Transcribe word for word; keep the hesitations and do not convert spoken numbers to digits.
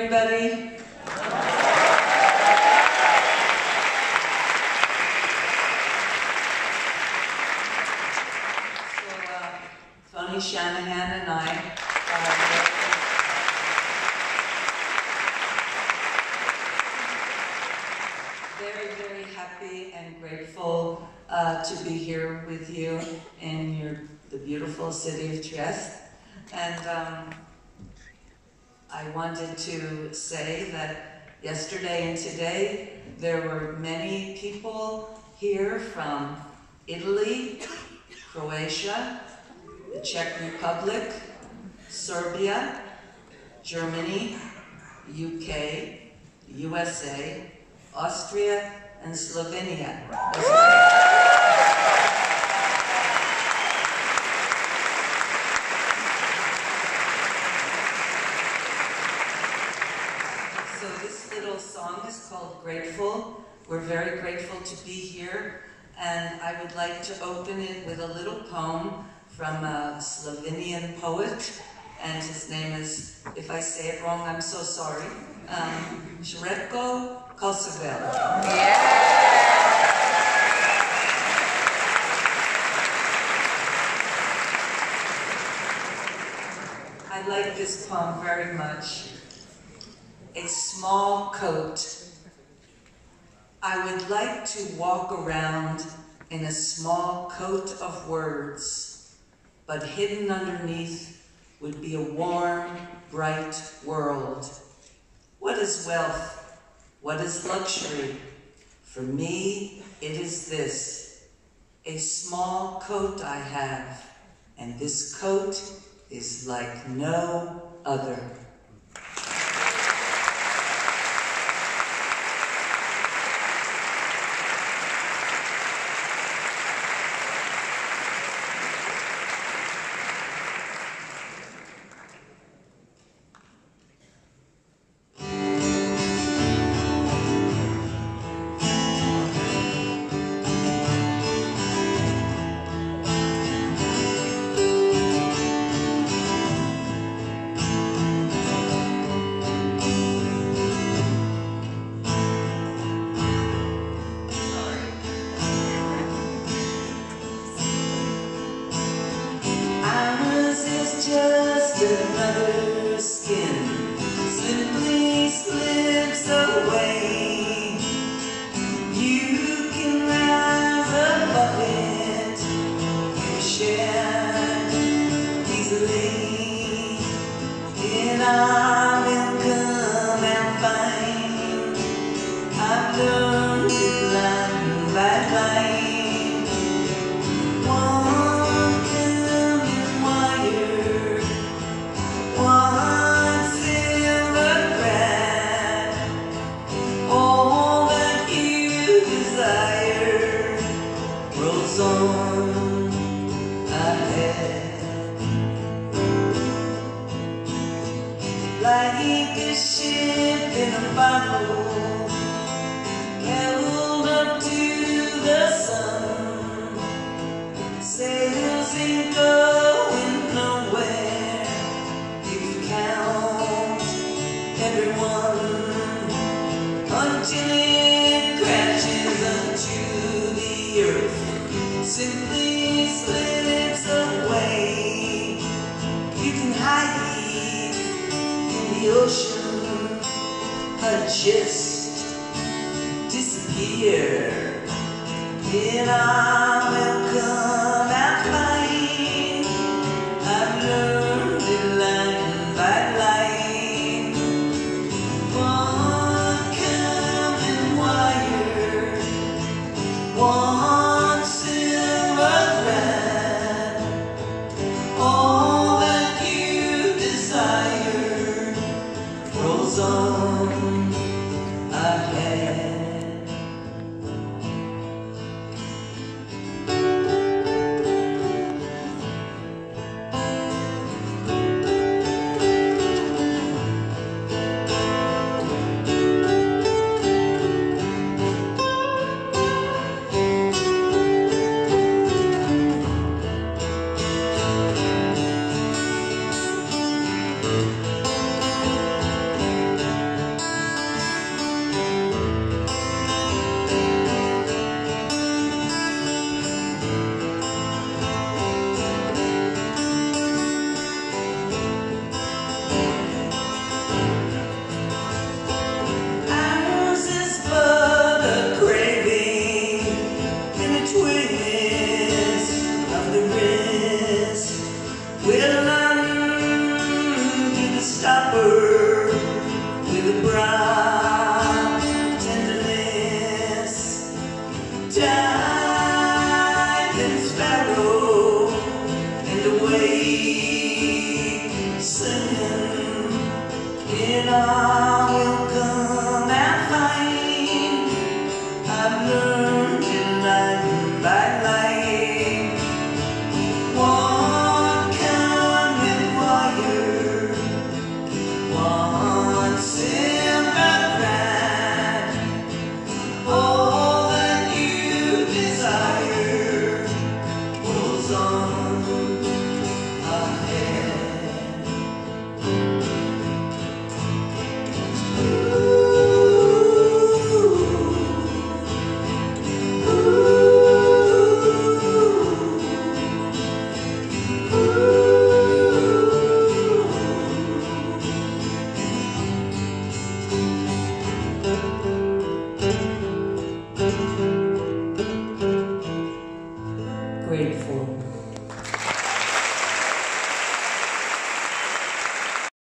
everybody? So, uh, Tony Shanahan and I are very, very happy and grateful uh, to be here with you in your, the beautiful city of Trieste. And um, I wanted to say that yesterday and today there were many people here from Italy, Croatia, the Czech Republic, Serbia, Germany, U K, U S A, Austria, and Slovenia. So this little song is called Grateful. We're very grateful to be here, and I would like to open it with a little poem from a Slovenian poet, and his name is, if I say it wrong, I'm so sorry, um, Sretko Kosovel. Yeah. I like this poem very much. A small coat. I would like to walk around in a small coat of words, but hidden underneath would be a warm, bright world. What is wealth? What is luxury? For me, it is this. A small coat I have, and this coat is like no other. Just another skin simply slips away. You can rise above it, you share easily, and I will come and find I've learned it line by line. On ahead, like a ship in a bottle, held up to the sun, sails ain't going nowhere if you count everyone until it crashes onto the earth. Simply slips away. You can hide in the ocean, but just disappear. And I will come and find I've learned it line by line. One common wire, one on ahead. grateful.